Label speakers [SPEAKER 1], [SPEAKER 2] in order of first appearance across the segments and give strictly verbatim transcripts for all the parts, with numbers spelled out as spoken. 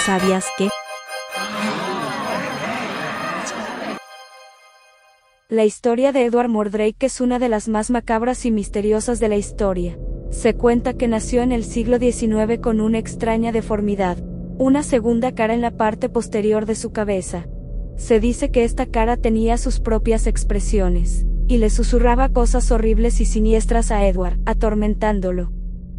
[SPEAKER 1] ¿Sabías que?
[SPEAKER 2] La historia de Edward Mordrake es una de las más macabras y misteriosas de la historia. Se cuenta que nació en el siglo diecinueve con una extraña deformidad, una segunda cara en la parte posterior de su cabeza. Se dice que esta cara tenía sus propias expresiones, y le susurraba cosas horribles y siniestras a Edward, atormentándolo.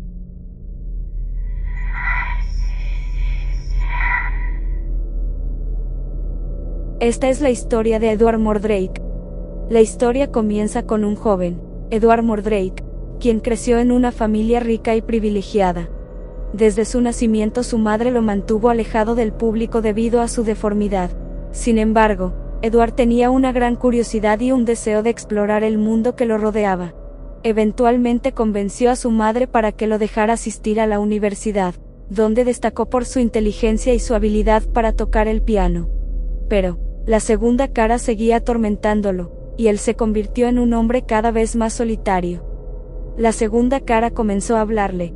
[SPEAKER 2] Esta es la historia de Edward Mordrake. La historia comienza con un joven, Edward Mordrake, quien creció en una familia rica y privilegiada. Desde su nacimiento su madre lo mantuvo alejado del público debido a su deformidad. Sin embargo, Edward tenía una gran curiosidad y un deseo de explorar el mundo que lo rodeaba. Eventualmente convenció a su madre para que lo dejara asistir a la universidad, donde destacó por su inteligencia y su habilidad para tocar el piano. Pero, la segunda cara seguía atormentándolo, y él se convirtió en un hombre cada vez más solitario. La segunda cara comenzó a hablarle,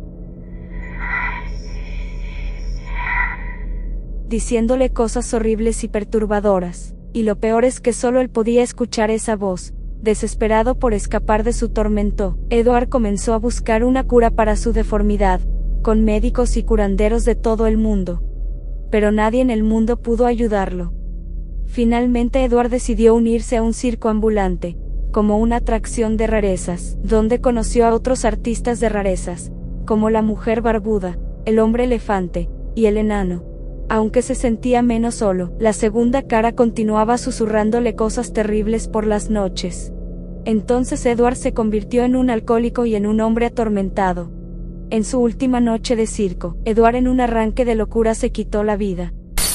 [SPEAKER 2] diciéndole cosas horribles y perturbadoras, y lo peor es que solo él podía escuchar esa voz. Desesperado por escapar de su tormento, Edward comenzó a buscar una cura para su deformidad, con médicos y curanderos de todo el mundo. Pero nadie en el mundo pudo ayudarlo. Finalmente Edward decidió unirse a un circo ambulante, como una atracción de rarezas, donde conoció a otros artistas de rarezas, como la mujer barbuda, el hombre elefante, y el enano. Aunque se sentía menos solo, la segunda cara continuaba susurrándole cosas terribles por las noches. Entonces Edward se convirtió en un alcohólico y en un hombre atormentado. En su última noche de circo, Edward en un arranque de locura se quitó la vida.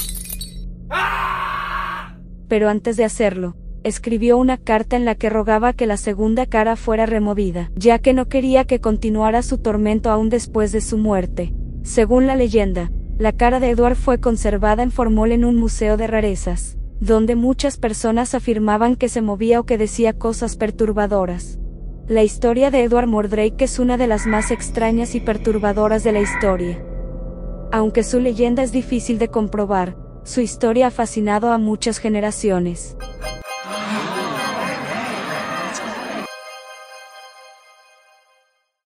[SPEAKER 2] Pero antes de hacerlo, escribió una carta en la que rogaba que la segunda cara fuera removida, ya que no quería que continuara su tormento aún después de su muerte. Según la leyenda, la cara de Edward fue conservada en Formol en un museo de rarezas, donde muchas personas afirmaban que se movía o que decía cosas perturbadoras. La historia de Edward Mordrake es una de las más extrañas y perturbadoras de la historia. Aunque su leyenda es difícil de comprobar, su historia ha fascinado a muchas generaciones.